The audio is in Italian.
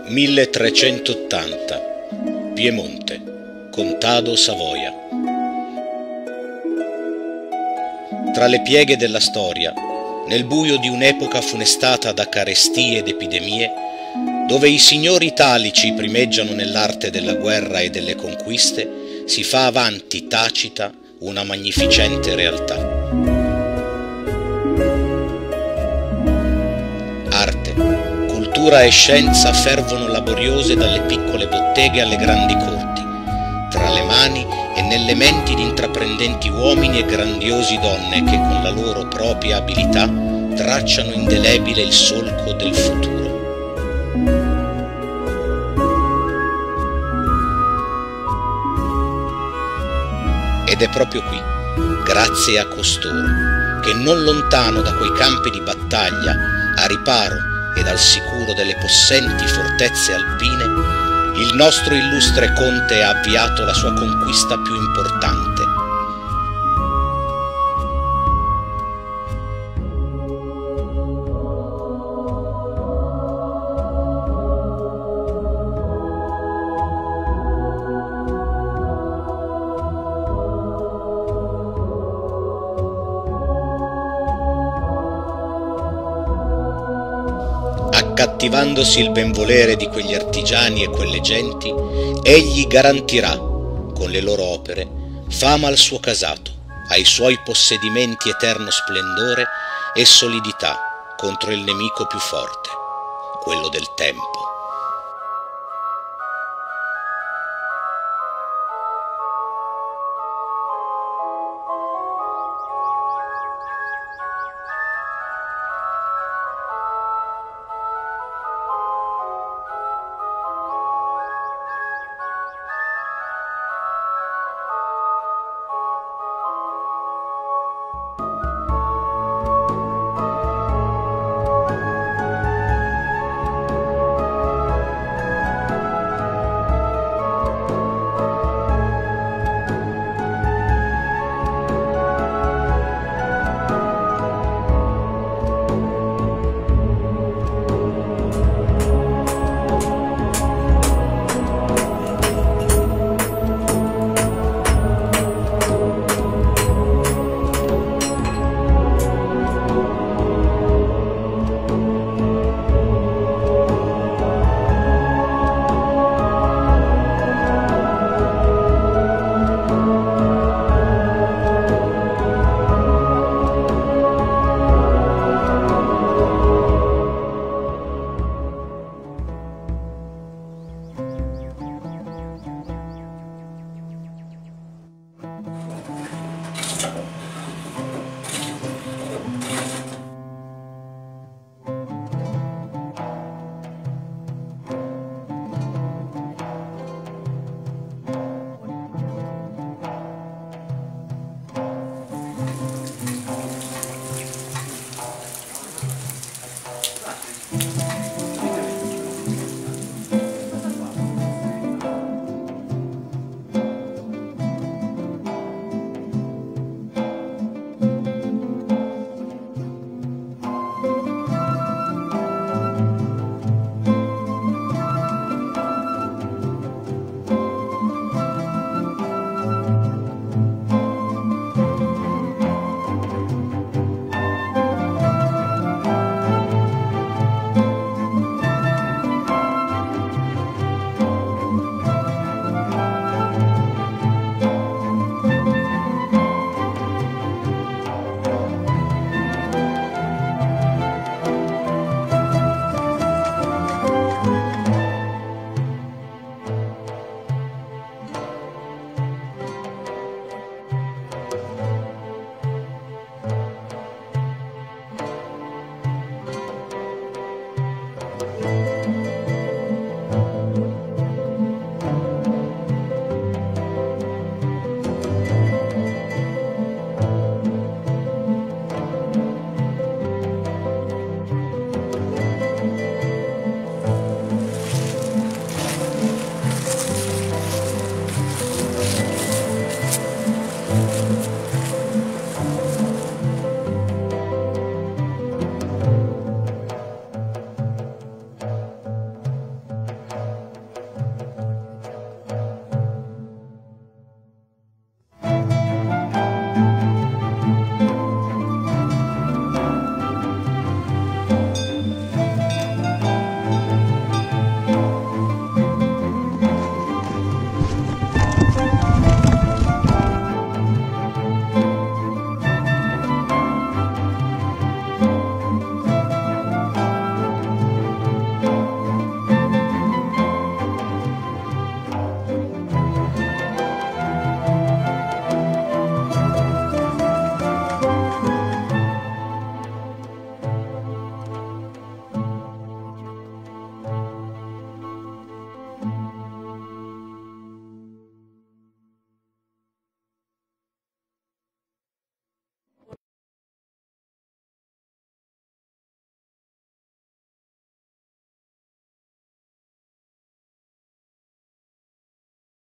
1380, Piemonte, Contado Savoia. Tra le pieghe della storia, nel buio di un'epoca funestata da carestie ed epidemie, dove i signori italici primeggiano nell'arte della guerra e delle conquiste, si fa avanti tacita una magnificente realtà. Arte, cultura e scienza fervono laboriose dalle piccole botteghe alle grandi corti, tra le mani e nelle menti di intraprendenti uomini e grandiosi donne che con la loro propria abilità tracciano indelebile il solco del futuro. Ed è proprio qui, grazie a costoro, che non lontano da quei campi di battaglia, a riparo ed al sicuro delle possenti fortezze alpine, il nostro illustre conte ha avviato la sua conquista più importante. Accattivandosi il benvolere di quegli artigiani e quelle genti, egli garantirà, con le loro opere, fama al suo casato, ai suoi possedimenti eterno splendore e solidità contro il nemico più forte, quello del tempo.